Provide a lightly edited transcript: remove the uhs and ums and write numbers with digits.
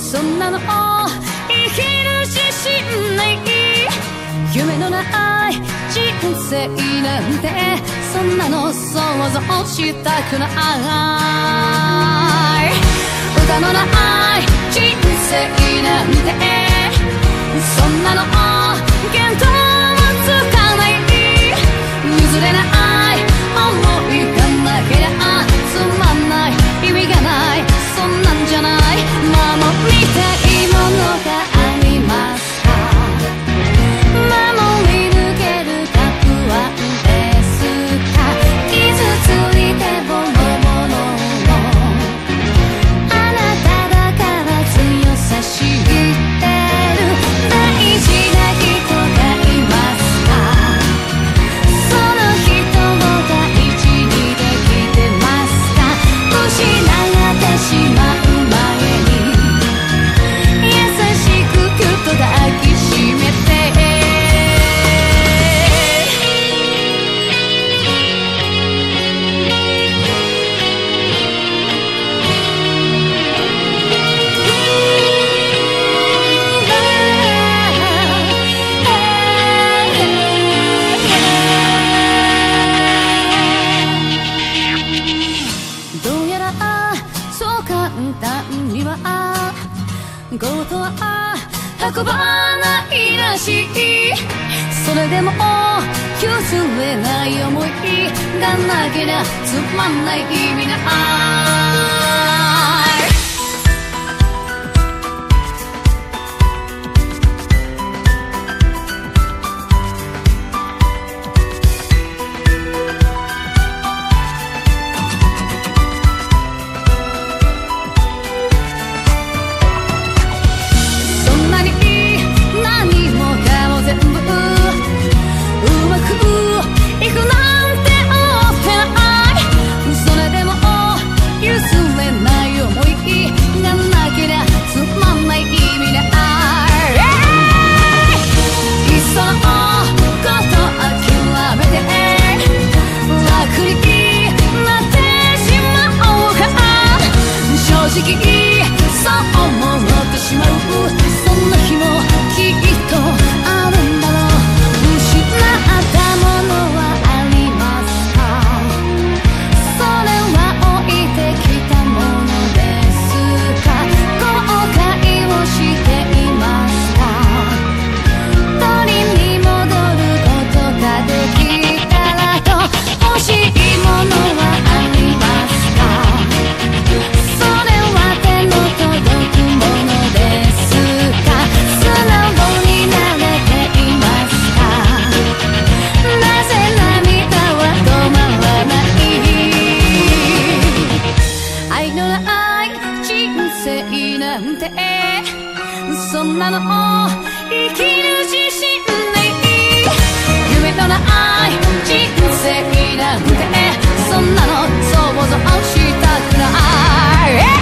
そんなの生きる自信ない、夢のない人生なんてそんなの想像したくない、歌のない人生なんてそんなの見当もつかない、譲れない想いがなけりゃつまんない、意味がない、そんなんじゃない、守りたいものがありますか、守り抜けるた不安ですか、傷ついてボロボロのあなただから強さ知ってる、大事な人がいますか、その人を大事にできてますか、失ってしまう前に優しくぎゅっと抱きしめて、どうやらそう簡単にはことは運ばないらしい、それでも譲れない思いがなけりゃつまんない、意味ない、そんなに何もかも全部うまくいくなんて思ってない、それでも譲れない思いがなけりゃつまんない、意味ない、いっそのこと諦めて楽になってしまおうか、正直そう思ってしまう、そんな日もきっとあるんだろう、失ったものはありますか、それは置いてきたものですか、後悔をしていますか、取りに戻ることができたらと、欲しいものはありますか、それは手の届くものですか、素直になれていますか、なぜ涙は止まらない、愛のない人生なんてそんなの生きる自信ない、夢のない人生なんてそんなの想像したくない、